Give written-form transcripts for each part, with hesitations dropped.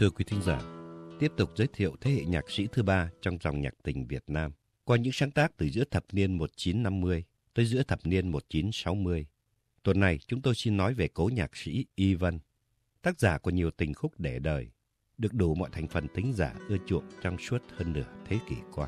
Thưa quý thính giả, tiếp tục giới thiệu thế hệ nhạc sĩ thứ ba trong dòng nhạc tình Việt Nam qua những sáng tác từ giữa thập niên 1950 tới giữa thập niên 1960. Tuần này chúng tôi xin nói về cố nhạc sĩ Y Vân, tác giả của nhiều tình khúc để đời, được đủ mọi thành phần thính giả ưa chuộng trong suốt hơn nửa thế kỷ qua.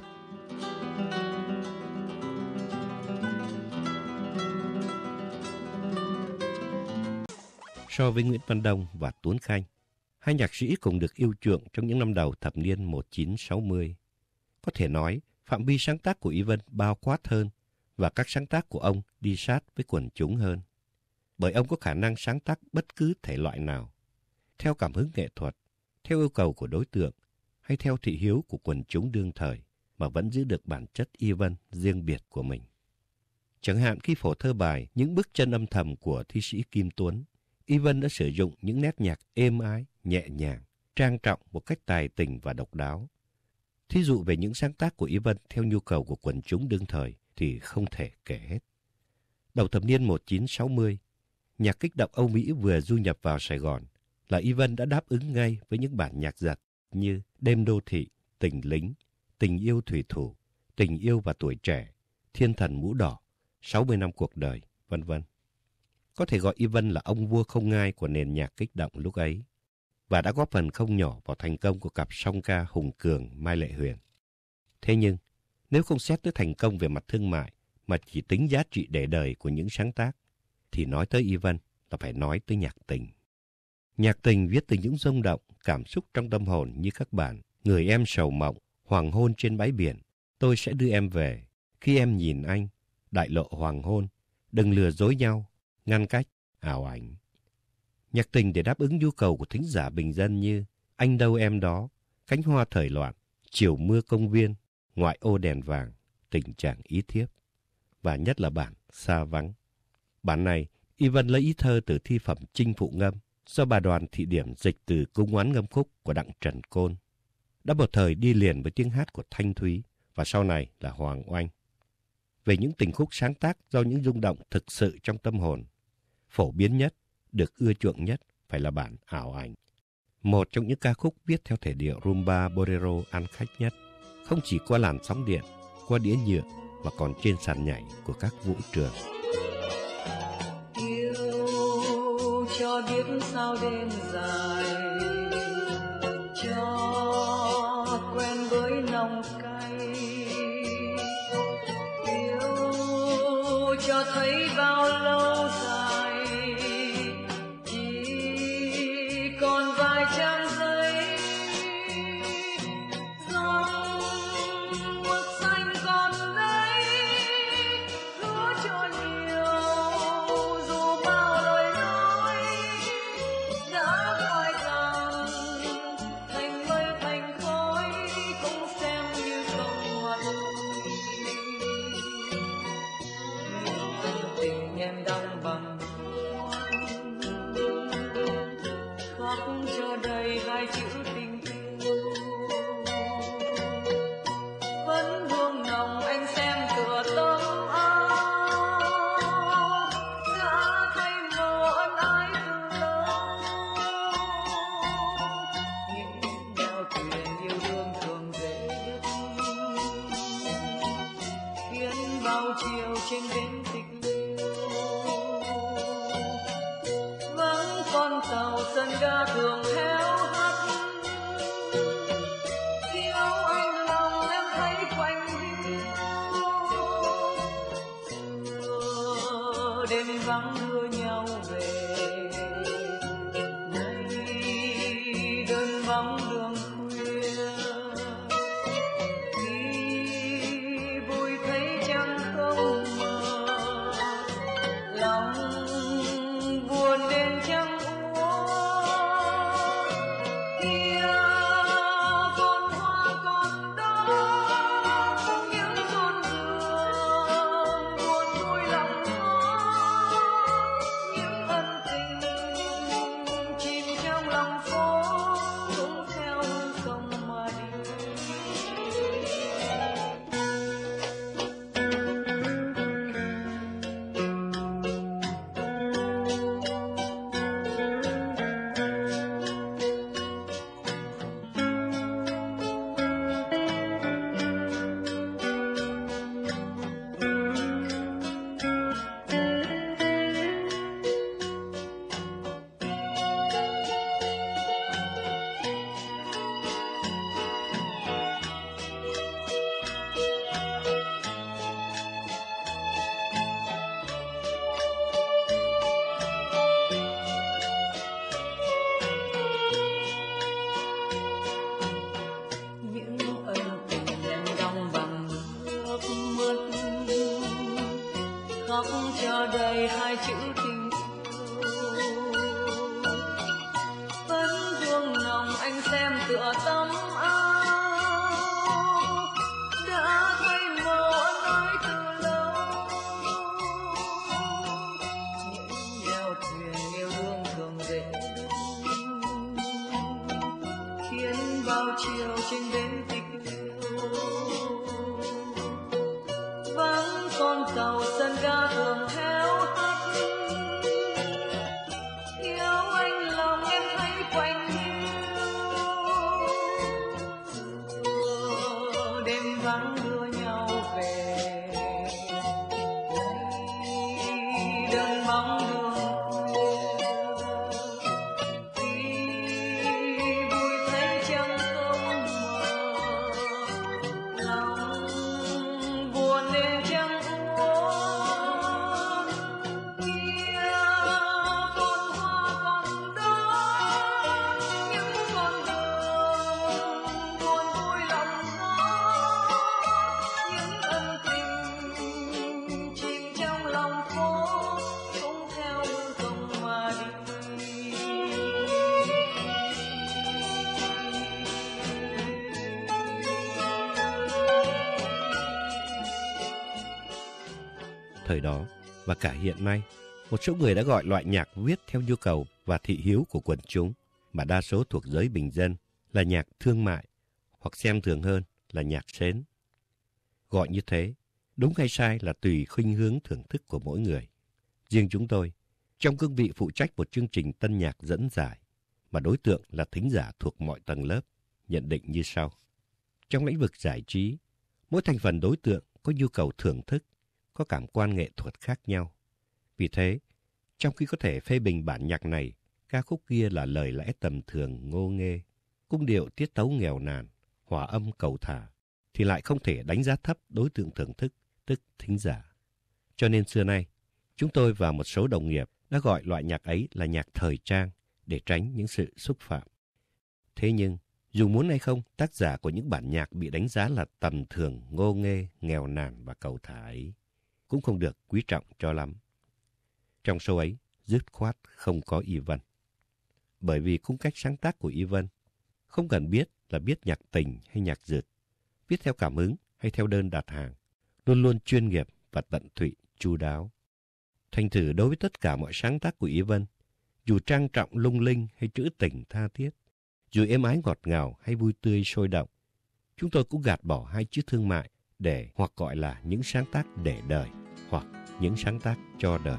So với Nguyễn Văn Đông và Tuấn Khanh, hai nhạc sĩ cùng được yêu chuộng trong những năm đầu thập niên 1960. Có thể nói, phạm vi sáng tác của Y Vân bao quát hơn và các sáng tác của ông đi sát với quần chúng hơn. Bởi ông có khả năng sáng tác bất cứ thể loại nào, theo cảm hứng nghệ thuật, theo yêu cầu của đối tượng hay theo thị hiếu của quần chúng đương thời mà vẫn giữ được bản chất Y Vân riêng biệt của mình. Chẳng hạn khi phổ thơ bài Những bước chân âm thầm của thi sĩ Kim Tuấn, Y Vân đã sử dụng những nét nhạc êm ái, nhẹ nhàng, trang trọng một cách tài tình và độc đáo. Thí dụ về những sáng tác của Y Vân theo nhu cầu của quần chúng đương thời thì không thể kể hết. Đầu thập niên 1960, nhạc kích động Âu Mỹ vừa du nhập vào Sài Gòn là Y Vân đã đáp ứng ngay với những bản nhạc giật như Đêm đô thị, Tình lính, Tình yêu thủy thủ, Tình yêu và tuổi trẻ, Thiên thần mũ đỏ, 60 năm cuộc đời, vân vân. Có thể gọi Y Vân là ông vua không ngai của nền nhạc kích động lúc ấy và đã góp phần không nhỏ vào thành công của cặp song ca Hùng Cường, Mai Lệ Huyền. Thế nhưng, nếu không xét tới thành công về mặt thương mại mà chỉ tính giá trị để đời của những sáng tác, thì nói tới Y Vân là phải nói tới nhạc tình. Nhạc tình viết từ những rung động, cảm xúc trong tâm hồn như các bản Người em sầu mộng, Hoàng hôn trên bãi biển, Tôi sẽ đưa em về, Khi em nhìn anh, Đại lộ hoàng hôn, Đừng lừa dối nhau, Ngăn cách, ảo ảnh. Nhạc tình để đáp ứng nhu cầu của thính giả bình dân như Anh đâu em đó, Cánh hoa thời loạn, Chiều mưa công viên, Ngoại ô đèn vàng, Tình trạng ý thiếp. Và nhất là bản Xa vắng. Bản này, Y Vân lấy ý thơ từ thi phẩm Chinh Phụ Ngâm do bà Đoàn Thị Điểm dịch từ Cung oán ngâm khúc của Đặng Trần Côn. Đã một thời đi liền với tiếng hát của Thanh Thúy và sau này là Hoàng Oanh. Về những tình khúc sáng tác do những rung động thực sự trong tâm hồn, phổ biến nhất, được ưa chuộng nhất phải là bản Ảo ảnh. Một trong những ca khúc viết theo thể điệu rumba bolero ăn khách nhất, không chỉ qua làn sóng điện, qua đĩa nhựa mà còn trên sàn nhảy của các vũ trường. Yêu cho biết sao đêm dài, cho quen với nồng cay, yêu cho thấy bao lâu dài, chỉ còn vài trang giấy, dòng mực xanh còn đây, hứa cho nhiều dù bao lời nói đã phai tàn thành mây thành khói, cũng xem như không mà thôi. Tình em đang bằng khắc cho đầy hai chữ tình yêu, vẫn hương nồng anh xem tựa tấm áo đã thay màu ân ái từ lâu. Những nẻo thuyền yêu đương thường dễ đứt, khiến bao chiều trên bến tịch liêu vắng con tàu sân ga thường héo hắt. Thiếu anh lòng em thấy quạnh hiu, đêm vắng đưa nhau về, nay đơn vắng đường khuya, khi vui thấy trăng không mờ, khóc cho đầy hai chữ tình yêu. Phấn vuông nồng anh xem tựa tấm áo đã thay màu nói từ lâu. Những nẻo thuyền yêu đương thường dễ khiến bao chiều trên bến tịch liêu. Vắng con tàu sân ga thường héo hắt, yêu anh lòng em thấy quạnh hiu. Đêm vắng đưa nhau về, lấy đơn bóng đường khuya. Tuy vui thấy trăng không mờ, lòng buồn nên chẳng uống. Kia con hoa còn đó, những con đường buồn vui lòng gió. Những ân tình chìm trong lòng phố cũng theo mưa rông mà đi. Thời đó và cả hiện nay, một số người đã gọi loại nhạc viết theo nhu cầu và thị hiếu của quần chúng, mà đa số thuộc giới bình dân, là nhạc thương mại, hoặc xem thường hơn là nhạc sến. Gọi như thế, đúng hay sai là tùy khuynh hướng thưởng thức của mỗi người. Riêng chúng tôi, trong cương vị phụ trách một chương trình tân nhạc dẫn giải, mà đối tượng là thính giả thuộc mọi tầng lớp, nhận định như sau. Trong lĩnh vực giải trí, mỗi thành phần đối tượng có nhu cầu thưởng thức, có cảm quan nghệ thuật khác nhau. Vì thế, trong khi có thể phê bình bản nhạc này, ca khúc kia là lời lẽ tầm thường ngô nghê, cung điệu tiết tấu nghèo nàn, hòa âm cầu thả, thì lại không thể đánh giá thấp đối tượng thưởng thức, tức thính giả. Cho nên xưa nay, chúng tôi và một số đồng nghiệp đã gọi loại nhạc ấy là nhạc thời trang để tránh những sự xúc phạm. Thế nhưng, dù muốn hay không, tác giả của những bản nhạc bị đánh giá là tầm thường, ngô nghê, nghèo nàn và cầu thả ấy cũng không được quý trọng cho lắm. Trong số ấy, dứt khoát không có Y Vân. Bởi vì cung cách sáng tác của Y Vân không cần biết là viết nhạc tình hay nhạc dượt, viết theo cảm hứng hay theo đơn đặt hàng, luôn luôn chuyên nghiệp và tận tụy, chu đáo. Thành thử đối với tất cả mọi sáng tác của Y Vân, dù trang trọng lung linh hay trữ tình tha thiết, dù êm ái ngọt ngào hay vui tươi sôi động, chúng tôi cũng gạt bỏ hai chữ thương mại để hoặc gọi là những sáng tác để đời hoặc những sáng tác cho đời.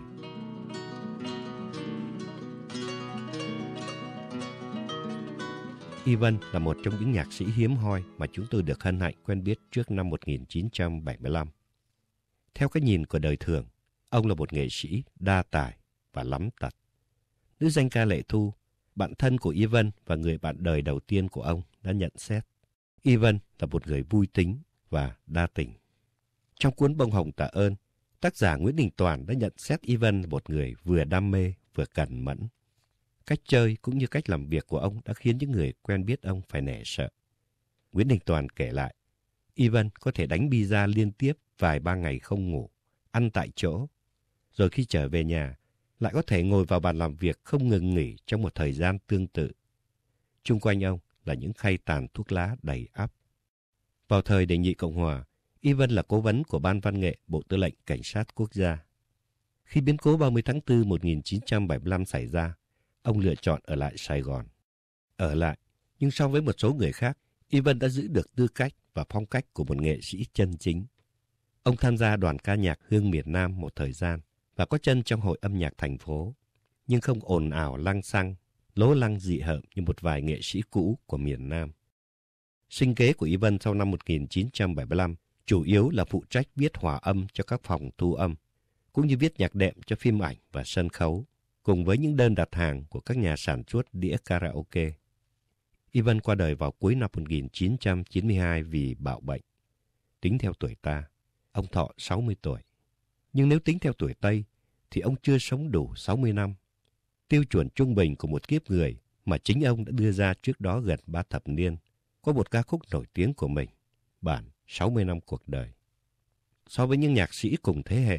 Y Vân là một trong những nhạc sĩ hiếm hoi mà chúng tôi được hân hạnh quen biết trước năm 1975. Theo cái nhìn của đời thường, ông là một nghệ sĩ đa tài và lắm tật. Nữ danh ca Lệ Thu, bạn thân của Y Vân và người bạn đời đầu tiên của ông, đã nhận xét Y Vân là một người vui tính và đa tình. Trong cuốn Bông Hồng Tạ Ơn, tác giả Nguyễn Đình Toàn đã nhận xét Y Vân là một người vừa đam mê vừa cẩn mẫn. Cách chơi cũng như cách làm việc của ông đã khiến những người quen biết ông phải nể sợ. Nguyễn Đình Toàn kể lại, Y Vân có thể đánh pizza liên tiếp vài ba ngày không ngủ, ăn tại chỗ. Rồi khi trở về nhà, lại có thể ngồi vào bàn làm việc không ngừng nghỉ trong một thời gian tương tự. Chung quanh ông là những khay tàn thuốc lá đầy ắp. Vào thời Đề Nhị Cộng Hòa, Y Vân là cố vấn của Ban Văn nghệ Bộ Tư lệnh Cảnh sát Quốc gia. Khi biến cố 30 tháng 4 1975 xảy ra, ông lựa chọn ở lại Sài Gòn. Ở lại, nhưng so với một số người khác, Y Vân đã giữ được tư cách và phong cách của một nghệ sĩ chân chính. Ông tham gia đoàn ca nhạc Hương Miền Nam một thời gian và có chân trong hội âm nhạc thành phố, nhưng không ồn ào lăng xăng, lố lăng dị hợm như một vài nghệ sĩ cũ của miền Nam. Sinh kế của Y Vân sau năm 1975 chủ yếu là phụ trách viết hòa âm cho các phòng thu âm, cũng như viết nhạc đệm cho phim ảnh và sân khấu, cùng với những đơn đặt hàng của các nhà sản xuất đĩa karaoke. Y Vân qua đời vào cuối năm 1992 vì bạo bệnh. Tính theo tuổi ta, ông thọ 60 tuổi. Nhưng nếu tính theo tuổi Tây, thì ông chưa sống đủ 60 năm. Tiêu chuẩn trung bình của một kiếp người mà chính ông đã đưa ra trước đó gần 3 thập niên, có một ca khúc nổi tiếng của mình, bản 60 năm cuộc đời. So với những nhạc sĩ cùng thế hệ,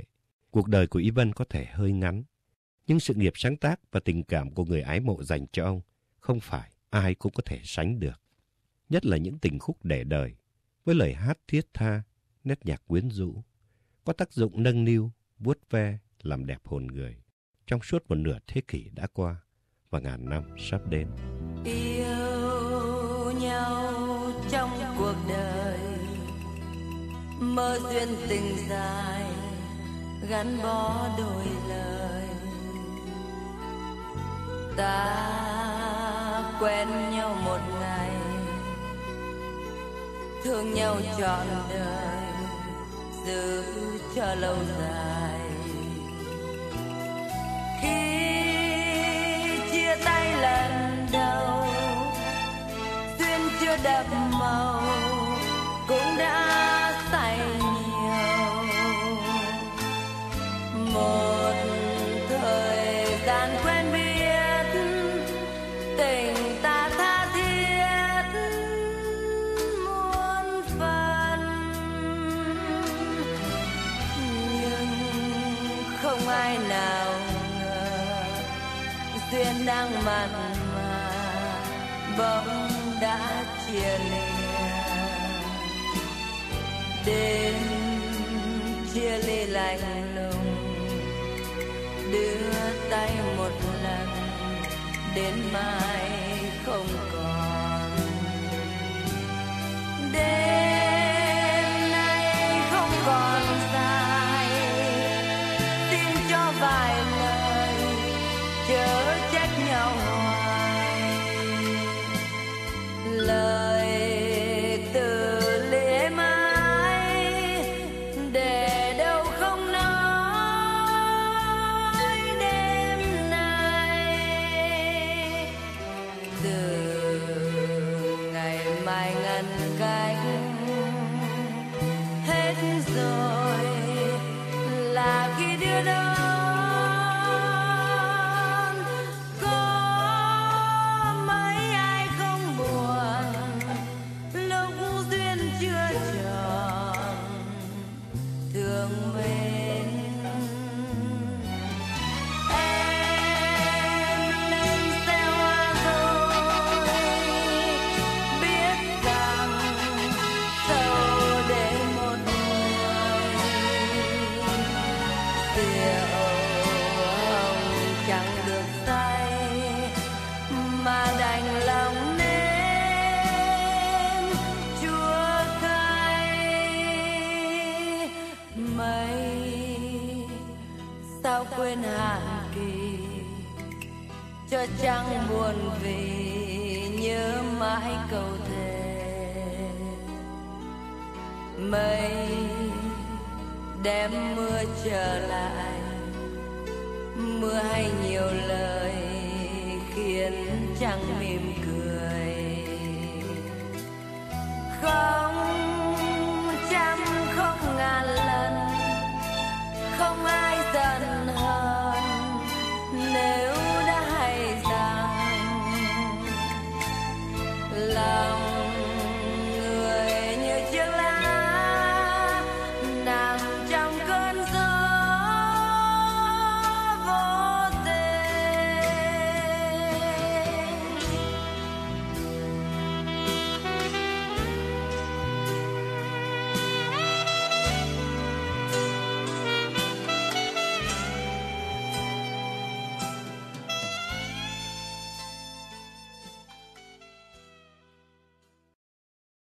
Cuộc đời của Ivan có thể hơi ngắn, nhưng sự nghiệp sáng tác và tình cảm của người ái mộ dành cho ông không phải ai cũng có thể sánh được. Nhất là những tình khúc để đời, với lời hát thiết tha, nét nhạc quyến rũ, có tác dụng nâng niu, vuốt ve, làm đẹp hồn người trong suốt một nửa thế kỷ đã qua và ngàn năm sắp đến. Yêu nhau trong cuộc đời, mơ duyên tình dài, gắn bó đôi lời. Ta quen nhau một ngày, thương nhau trọn đời, giữ cho lâu dài. Khi chia tay lần đầu, duyên chưa đậm màu, cũng đã say nhiều. Một thời gian quen biết, tình ta tha thiết muôn phần, nhưng không ai nào ngờ duyên đang mặn mà bỗng đã chia lìa. Đêm chia ly lạnh lùng, đưa tay một lần, đến mai không còn. Đêm nay không còn dài, xin cho vài lời, chớ trách nhau hoài. Lời từ lễ mãi, để đâu không nói đêm nay. Từ ngày mai ngăn cách hết rồi, là khi đưa đón. Có mấy ai không buồn lúc duyên chưa tròn, thương mến. Em lên xe hoa rồi, biết rằng sâu để một người. Rượu hồng chẳng được say, mà đành lòng nếm chua cay. Mây sao quên hạn kỳ, cho trăng buồn vì nhớ mãi câu thề. Mây đem mưa trở lại, mưa hay nhiều lời khiến trăng mỉm